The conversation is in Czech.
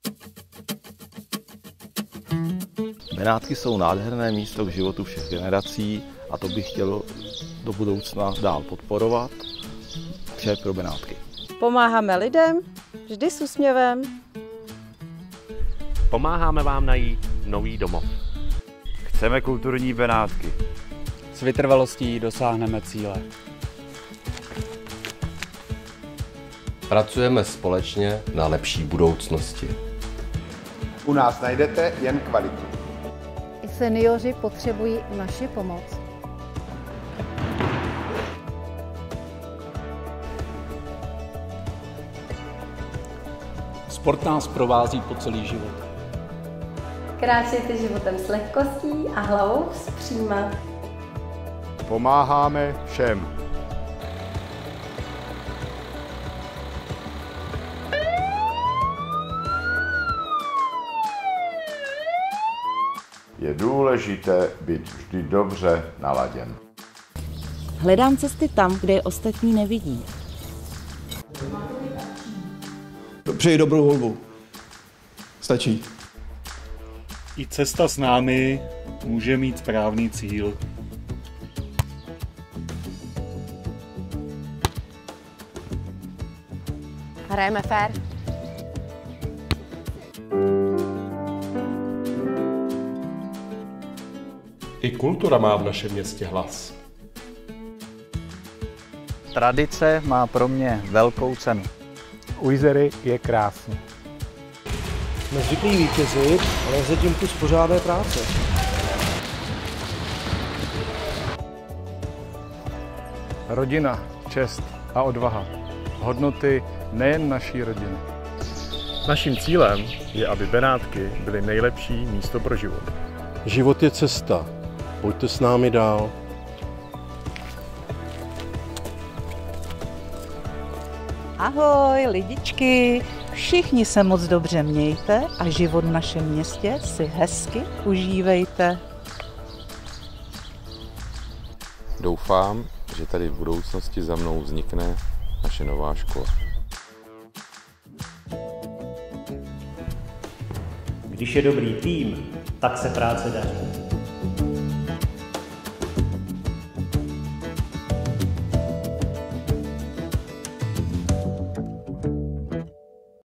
Benátky jsou nádherné místo v životu všech generací a to bych chtěl do budoucna dál podporovat. Vše pro Benátky. Pomáháme lidem, vždy s úsměvem. Pomáháme vám najít nový domov. Chceme kulturní Benátky. S vytrvalostí dosáhneme cíle. Pracujeme společně na lepší budoucnosti. U nás najdete jen kvalitu. I seniori potřebují naši pomoc. Sport nás provází po celý život. Kráčejte životem s lehkostí a hlavou vzpříma. Pomáháme všem. Je důležité být vždy dobře naladěn. Hledám cesty tam, kde je ostatní nevidí. Přeji dobrou volbu. Stačí. I cesta s námi může mít správný cíl. Hrajeme fér. I kultura má v našem městě hlas. Tradice má pro mě velkou cenu. U Jizery je krásně. Jsme zvyklí vítězit, ale je zatím kus pořádné práce. Rodina, čest a odvaha. Hodnoty nejen naší rodiny. Naším cílem je, aby Benátky byly nejlepší místo pro život. Život je cesta. Pojďte s námi dál. Ahoj lidičky, všichni se moc dobře mějte a život v našem městě si hezky užívejte. Doufám, že tady v budoucnosti za mnou vznikne naše nová škola. Když je dobrý tým, tak se práce daří.